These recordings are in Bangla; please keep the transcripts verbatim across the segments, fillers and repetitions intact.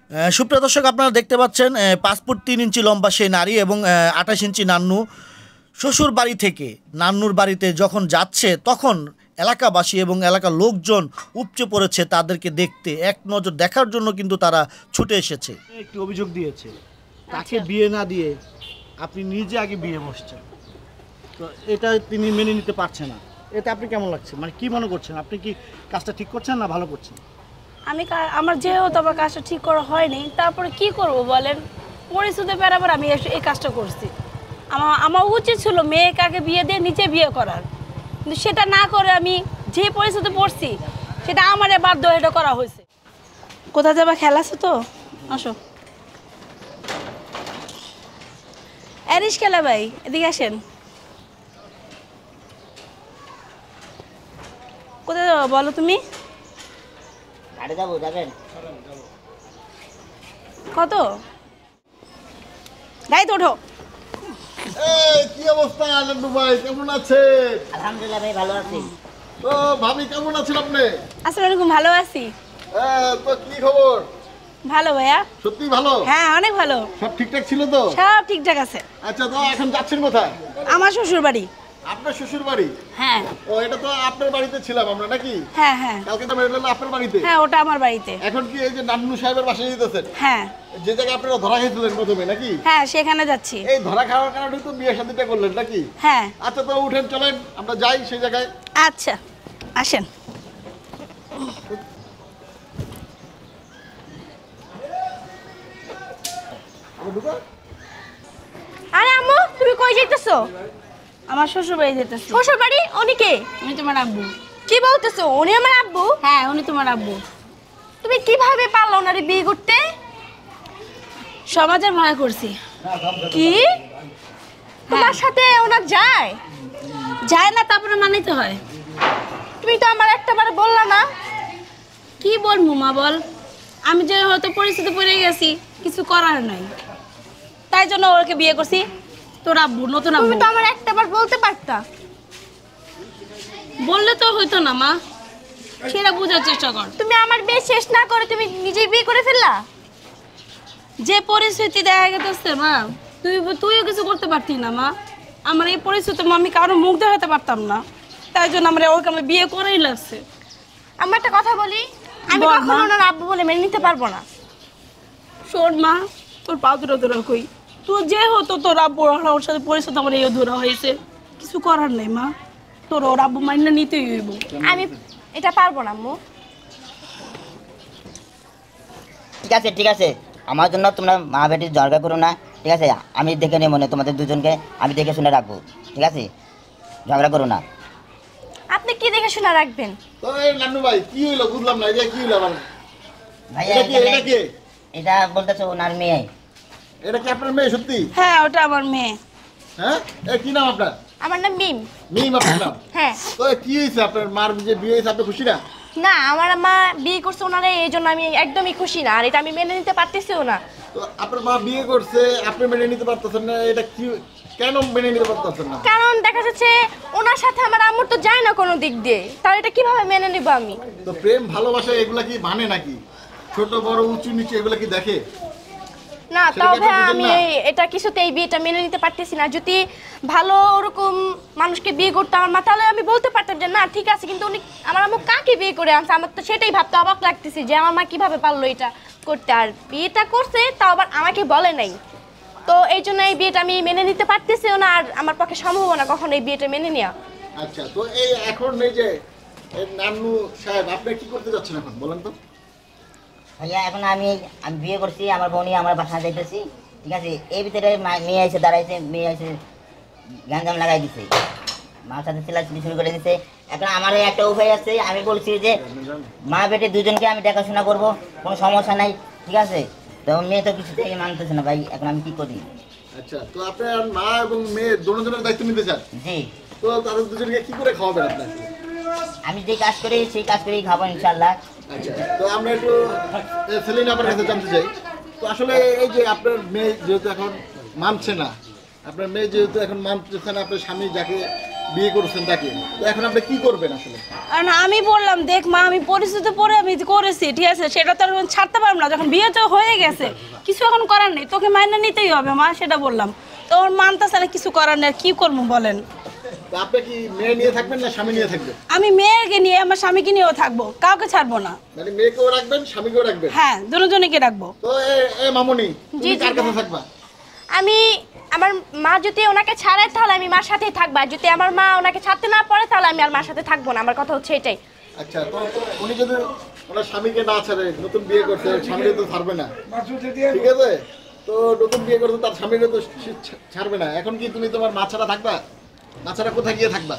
সুপ্রিয় দর্শক, আপনারা দেখতে পাচ্ছেন পাঁচ ফুট তিন ইঞ্চি লম্বা সেই নারী এবং আঠাশ ইঞ্চি নান্নু শ্বশুর বাড়ি থেকে নান্নুর বাড়িতে যখন যাচ্ছে তখন এলাকাবাসী এবং এলাকার লোকজন উপচে পড়েছে তাদেরকে দেখতে, এক নজর দেখার জন্য কিন্তু তারা ছুটে এসেছে। একটি অভিযোগ দিয়েছে তাকে বিয়ে না দিয়ে আপনি নিজে আগে বিয়ে বসছেন, তো এটা তিনি মেনে নিতে পারছে না। এতে আপনি কেমন লাগছে, মানে কি মনে করছেন? আপনি কি কাজটা ঠিক করছেন না ভালো করছেন? আমি আমার যেহেতু আমার কাজটা ঠিক করা হয়নি, তারপরে কি করব বলেন, পরিস্থিতি বেরাবার আমি এই কাজটা করছি। আমার আমার উচিত ছিল মেয়েকে আগে বিয়ে দিয়ে নিচে বিয়ে করার, কিন্তু সেটা না করে আমি যে পরিস্থিতি পড়ছি সেটা আমারে বাধ্য এটা করা হয়েছে। কোথায় যাবা, খেলা আছে তো, আসো। অ্যারিশ খেলা ভাই, এদিকে আসেন। কোথায় যাবো বলো তুমি? কত গাড়িতে ওঠো। কি অবস্থা আনন্দ ভাই, কেমন আছেন? আলহামদুলিল্লাহ ভাই, ভালো আছি। তো ভাবি কেমন আছেন আপনি? আসসালামু আলাইকুম, ভালো আছি। তো কি খবর? ভালো ভাইয়া। সত্যি ভালো? হ্যাঁ অনেক ভালো। সব ঠিকঠাক ছিল তো? সব ঠিকঠাক আছে। আচ্ছা, তো এখন যাচ্ছেন কোথায়? আমার শ্বশুর বাড়ি। আপনার শ্বশুর বাড়ি? হ্যাঁ। ও, এটা তো আপনার বাড়িতে ছিলাম আমরা নাকি? হ্যাঁ হ্যাঁ। কালকে তো বেরোলেন আপনার বাড়িতে? হ্যাঁ, ওটা আমার বাড়িতে। এখন কি এই যে নান্নু সাহেবের বাসায় যেতেছেন? হ্যাঁ। যে জায়গায় আপনারা ধরা খেয়েছিলেন প্রথমে নাকি? হ্যাঁ, সেখানে যাচ্ছি। এই ধরা খাওয়ার কারণে তো বিয়ে শাদীটা করলেন নাকি? হ্যাঁ। আচ্ছা, তো উঠেন, চলেন আমরা যাই সেই জায়গায়। আচ্ছা আসেন। আরে আম্মু, তুমি কই যাইতেছো? আমার শ্বশুর বাড়ি যেতেছি। শ্বশুর বাড়ি? উনি কে? উনি তোমার আব্বু। কি বলতেছো? উনি আমার আব্বু? হ্যাঁ, উনি তোমার আব্বু। তুমি কিভাবে পারলো ওনারে বিয়ে করতে? সমাজের ভয় করছি। কি তোমার সাথে ওনার যায়? যায় না, তারপরে মানিতে হয়। তুমি তো আমার একটাবার বললা না। কি বলবো মা, বল। আমি যে হয়তো পরিস্থিতি পড়ে গেছি, কিছু করার নাই, তাই জন্য ওকে বিয়ে করছি। তোর আব্বু, নতুন আব্বু। তুমি তো আমার একটাবার বলতে পারতা। বললে তো হইতো না মা, সেটা বোঝার চেষ্টা কর। তুমি আমার বিয়ে শেষ না করে তুমি নিজেই বিয়ে করে ফেললা। যে পরিস্থিতি দেখা গেছে মা, তুই তুইও কিছু করতে পারতি না মা। আমার এই পরিস্থিতি আমি কারো মুখ দেখাতে পারতাম না, তাই জন্য আমরা ওকে আমরা বিয়ে করেই লাগছে। আমার একটা কথা বলি, আমি বল কখনো মা। ওনার আব্বু বলে মেনে নিতে পারবো না। শোন মা, তোর পা ধরে ধরে কই, তোর যে হতো তোর আব্বু ওর সাথে পরিস্থিতি আমার এই ধরা হয়েছে, কিছু করার নেই মা। তোর ওর আব্বু মাইনা নিতেই হইব। আমি এটা পারবো না আম্মু। ঠিক আছে ঠিক আছে, আমার জন্য তোমরা মা বেটির ঝগড়া করো না, ঠিক আছে? আমি দেখে নেই মনে তোমাদের দুজনকে, আমি দেখে শুনে রাখবো, ঠিক আছে? ঝগড়া করো না। আপনি কি দেখে শোনা রাখবেন? তো এই নান্নু ভাই কি হইলো বুঝলাম না, এটা কি হইলো আবার? ভাইয়া এটা কি, এটা কি? এটা বলতেছো ওনার মেয়ে। এটা কি আপনার মেয়ে সত্যি? হ্যাঁ, ওটা আমার মেয়ে। হ্যাঁ, এ কি নাম আপনার? আমার নাম মিম। মিম আপনার নাম? হ্যাঁ। তো এ কি হয়েছে আপনার মার যে বিয়ে হয়েছে, আপনি খুশি না? না, আমার মা বিয়ে করছে ওনারে, এই জন্য আমি একদমই খুশি না, আর এটা আমি মেনে নিতে পারতেছিও না। তো আপনার মা বিয়ে করছে, আপনি মেনে নিতে পারতেছেন না, এটা কি, কেন মেনে নিতে পারতেছেন না? কারণ দেখা যাচ্ছে ওনার সাথে আমার আম্মুর তো যায় না কোনো দিক দিয়ে, তাহলে এটা কিভাবে মেনে নিব আমি? তো প্রেম ভালোবাসা এগুলা কি মানে নাকি? ছোট বড় উঁচু নিচু এগুলা কি দেখে? না, সেটা তবে কি আপনি আমি বুঝেন না? এই- এটা কিছুতেই বিয়েটা মেনে নিতে পারতেছি না। যদি ভালো ওরকম মানুষকে বিয়ে করতে আমার মা, তাহলে আমি বলতে পারতাম যে না ঠিক আছে, কিন্তু উনি আমার আম্মু কাকে বিয়ে করে আনছে, আমার তো সেটাই ভাবতে অবাক লাগতেছে যে আমার মা কিভাবে পারলো এটা করতে। আর বিয়েটা করছে তাও আবার আমাকে বলে নাই, তো এই জন্য এই বিয়েটা আমি মেনে নিতে পারতেছিও না, আর আমার পক্ষে সম্ভব না কখনো এই বিয়েটা মেনে নেওয়া। আচ্ছা, তো এই এখন এই যে এই নান্নু সাহেব আপনি কি করতে যাচ্ছেন এখন বলেন তো? ভাইয়া এখন আমি আমি বিয়ে করছি, আমার বোনই আমার বাসা যাইতেছি, ঠিক আছে? এই ভিতরে মা- মেয়ে এসে দাঁড়াইছে, মেয়ে এসে গ্যাঞ্জাম লাগাই দিছে, মার সাথে চিল্লাচিল্লি শুরু করে দিছে। এখন আমার এই একটা উপায় আছে, আমি বলছি যে মা বেটে দুজনকে আমি দেখাশোনা করবো, কোনো সমস্যা নাই, ঠিক আছে? তো মেয়ে তো কিছুতেই মানতেছে না ভাই, এখন আমি কি করি? আচ্ছা, তো আপনার মা এবং মেয়ে দুজনের দায়িত্ব নিতে চান? জি। তো তাদের দুজনকে কি করে খাওয়াবেন আপনার? আমি যে কাজ করি সেই কাজ করেই খাবো ইনশাল্লাহ। আচ্ছা, তো আমরা একটু সেলিন আপনার কাছে জানতে চাই, তো আসলে এই যে আপনার মেয়ে যেহেতু এখন মানছে না, আপনার মেয়ে যেহেতু এখন মানছে না, আপনার স্বামী যাকে বিয়ে করছেন তাকে, তো এখন আপনি কি করবেন আসলে? আর না, আমি বললাম দেখ মা, আমি পরিস্থিতি পরে আমি করেছি, ঠিক আছে, সেটা তো আর ছাড়তে পারবো না, যখন বিয়ে তো হয়ে গেছে কিছু এখন করার নেই, তোকে মাইনে নিতেই হবে মা, সেটা বললাম। তো ওর মানতেছে না, কিছু করার নেই, আর কি করবো বলেন। তো আপনি কি মেয়ে নিয়ে থাকবেন না স্বামী নিয়ে থাকবেন? আমি মেয়েকে নিয়ে আমার স্বামীকে নিয়েও থাকবো, কাউকে ছাড়বো না। মানে মেয়েকেও রাখবেন স্বামীকেও রাখবেন? হ্যাঁ, দুজনকে রাখবো। তো এ এ মামুনি, তুমি জি, জি, কার কাছে হ্যাঁ। থাকবা? আমি আমার মা যদি ওনাকে ছাড়ে তাহলে আমি মার সাথেই থাকবো, আর যদি আমার মা ওনাকে ছাড়তে না পারে তাহলে আমি আর মার সাথে থাকবো না। আমার কথা হচ্ছে এটাই। আচ্ছা, তো তো উনি যদি ওনার স্বামীকে না ছাড়ে, নতুন বিয়ে করছে, স্বামীকে তো ছাড়বে না, ঠিক আছে? তো নতুন বিয়ে করছে, তার স্বামীকে তো সে ছা- ছাড়বে না। এখন কি তুমি তোমার মা ছাড়া থাকবা? মা ছাড়া কোথায় গিয়ে থাকবা?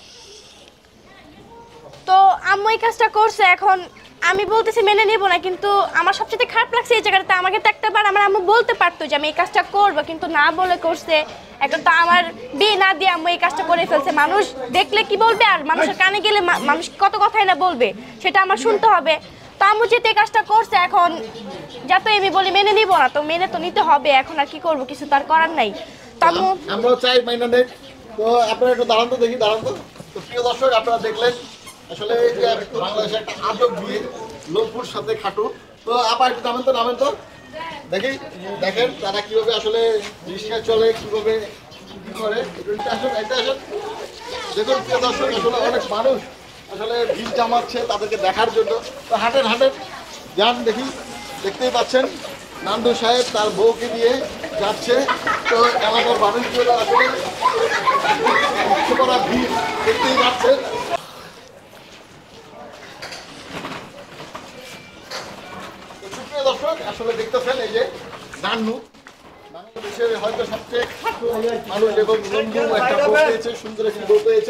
তো আম্মু এই কাজটা করছে, এখন আমি বলতেছি মেনে নিব না, কিন্তু আমার সবচেয়ে খারাপ লাগছে এই জায়গাটাতে, আমাকে তো একটা বার আমার আম্মু বলতে পারতো যে আমি এই কাজটা করবো, কিন্তু না বলে করছে। এখন তো আমার বিয়ে না দিয়ে আম্মু এই কাজটা করে ফেলছে, মানুষ দেখলে কি বলবে, আর মানুষের কানে গেলে মা- মানুষ কত কথাই না বলবে, সেটা আমার শুনতে হবে। তো আম্মু যেতে এই কাজটা করছে, এখন যাতে আমি বলি মেনে নিব না, তো মেনে তো নিতে হবে, এখন আর কি করবো, কিছু তো আর করার নাই। তো আম্মু আম- আমরাও চাই মাইনা নেই। তো আপনারা একটু দাঁড়ান তো, দেখি দাঁড়ান তো। তো প্রিয় দর্শক, আপনারা দেখলেন আসলে এই যে বাংলাদেশের একটা আজব বিয়ে, লোকপুর সাথে খাটু। তো আবার একটু নামেন তো, নামেন তো, দেখি দেখেন তারা কিভাবে আসলে রিক্সা চলে, কিভাবে কি করে। এটা আসলে এটা আসলে দেখুন প্রিয় দর্শক, আসলে অনেক মানুষ আসলে ভিড় জমাচ্ছে তাদেরকে দেখার জন্য। তো হাঁটেন হাঁটেন যান, দেখি, দেখতেই পাচ্ছেন নান্দু সাহেব তার বউকে নিয়ে যাচ্ছে। তো এলাকার মানুষগুলো আসলে উচ্চ করা ভিড় দেখতেই পাচ্ছেন। তো সুপ্রিয় দর্শক, আসলে দেখতেছেন এই যে নান্নু বাংলাদেশের হয়তো সবচেয়ে খাটো মানুষ এবং লম্বু একটা বউ পেয়েছে, সুন্দর একটি বউ পেয়েছে।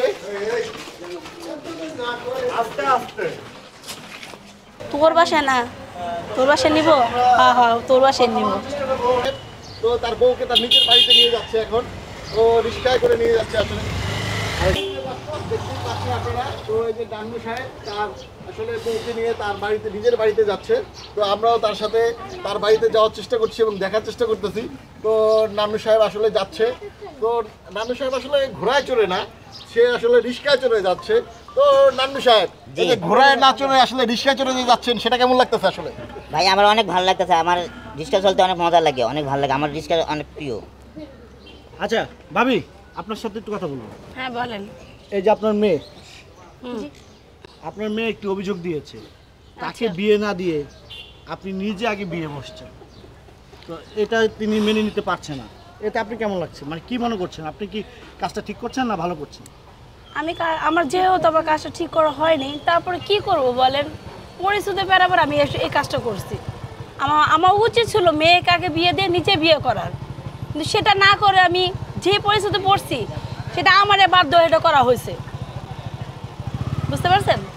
তোর বাসা না, তোর বাসায় নিব, হ্যাঁ হ্যাঁ তোর বাসায় নিব। তো তার বউকে তার নিজের বাড়িতে নিয়ে যাচ্ছে এখন, ও রিক্সায় করে নিয়ে যাচ্ছে আসলে। দেখতেই পাচ্ছেন আপনারা, তো এই যে নান্নু সাহেব তার আসলে বউকে নিয়ে তার বাড়িতে, নিজের বাড়িতে যাচ্ছে। তো আমরাও তার সাথে তার বাড়িতে যাওয়ার চেষ্টা করছি এবং দেখার চেষ্টা করতেছি। তো নান্নু সাহেব আসলে যাচ্ছে। তো নান্নু সাহেব আসলে ঘোড়ায় চড়ে না, সে আসলে রিক্সায় চড়ে যাচ্ছে। তো নান্নু সাহেব, এই যে ঘোড়ায় না চড়ে আসলে রিক্সায় চড়ে যে যাচ্ছেন, সেটা কেমন লাগতেছে আসলে? ভাই আমার অনেক ভালো লাগতেছে, আমার রিক্সা চলতে অনেক মজা লাগে, অনেক ভালো লাগে, আমার রিক্সা অনেক প্রিয়। আচ্ছা ভাবি, আপনার সাথে একটু কথা বলবো। হ্যাঁ বলেন। এই যে আপনার মেয়ে, হুম। আপনার মেয়ে একটি অভিযোগ দিয়েছে, তাকে আচ্ছা। বিয়ে না দিয়ে আপনি নিজে আগে বিয়ে বসছেন। তো এটা তিনি মেনে নিতে পারছে না, এতে আপনি কেমন লাগছে? মানে কি মনে করছেন, আপনি কি কাজটা ঠিক করছেন না ভালো করছেন? আমি কা- আমার যেহেতু আমার কাজটা ঠিক করা হয়নি, তারপরে কি করব বলেন, পরিস্থিতি বেরাবার আমি এস- এই কাজটা করছি। আমার আমার উচিত ছিল মেয়েকে আগে বিয়ে দিয়ে নিচে বিয়ে করার, কিন্তু সেটা না করে আমি যে পরিস্থিতি পড়ছি, সেটা আমারে বাধ্য এটা করা হয়েছে, বুঝতে পারছেন?